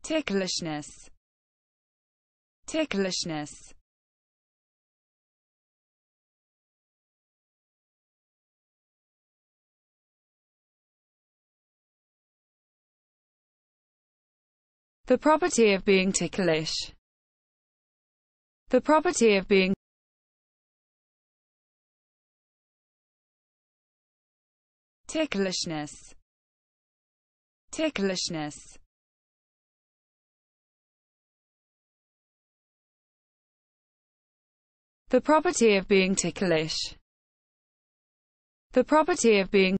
Ticklishness. Ticklishness. The property of being ticklish. The property of being ticklishness. Ticklishness. The property of being ticklish. The property of being